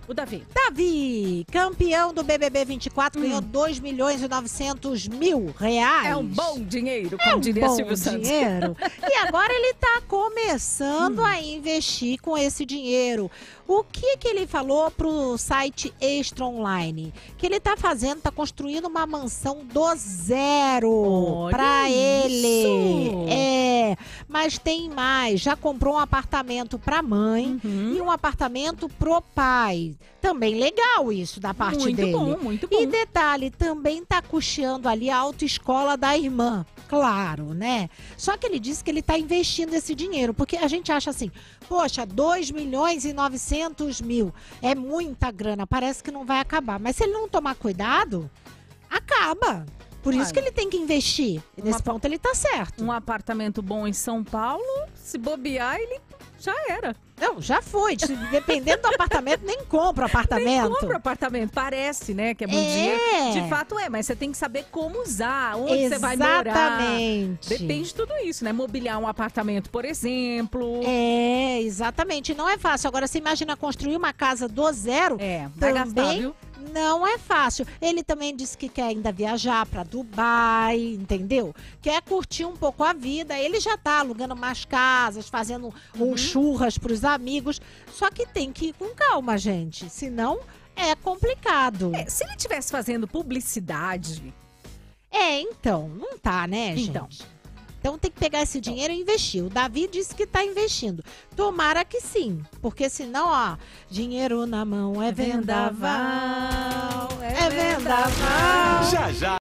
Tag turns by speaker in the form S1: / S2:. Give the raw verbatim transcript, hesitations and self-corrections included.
S1: O Davi.
S2: Davi, campeão do B B B vinte e quatro, hum. ganhou dois milhões e novecentos mil reais.
S1: É um bom dinheiro, como
S2: é um
S1: diria
S2: bom
S1: Silvio Santos.
S2: dinheiro. E agora ele tá começando hum. a investir com esse dinheiro. O que que ele falou pro site Extra Online? Que ele tá fazendo, tá construindo uma mansão do zero para ele. É, mas tem mais. Já comprou um apartamento pra mãe uhum. e um apartamento pro pai. Também legal isso da parte
S1: muito
S2: dele.
S1: Muito bom, muito bom.
S2: E detalhe, também tá custeando ali a autoescola da irmã. Claro, né? Só que ele disse que ele tá investindo esse dinheiro, porque a gente acha assim, poxa, dois milhões e novecentos mil, é muita grana, parece que não vai acabar. Mas se ele não tomar cuidado, acaba. Por isso Olha, que ele tem que investir. E nesse ponto ele tá certo.
S1: Um apartamento bom em São Paulo, se bobear, ele já era.
S2: Não, já foi. Dependendo do apartamento, nem compra o apartamento.
S1: Nem compra o apartamento. Parece, né, que é bom
S2: é.
S1: dinheiro. De fato é, mas você tem que saber como usar, onde
S2: Exatamente.
S1: você vai morar. Depende de tudo isso, né? Mobiliar um apartamento, por exemplo.
S2: É, exatamente. Não é fácil. Agora, você imagina construir uma casa do zero.
S1: É, vai
S2: também
S1: gastar, viu?
S2: Não é fácil. Ele também disse que quer ainda viajar para Dubai, entendeu? Quer curtir um pouco a vida. Ele já tá alugando mais casas, fazendo uhum. um churras pros amigos. Só que tem que ir com calma, gente. Senão é complicado.
S1: É, se ele estivesse fazendo publicidade...
S2: É, então. Não tá, né, gente?
S1: Então.
S2: Então tem que pegar esse dinheiro e investir. O Davi disse que tá investindo. Tomara que sim. Porque senão, ó, dinheiro na mão é vendaval. É vendaval.
S3: Já, já.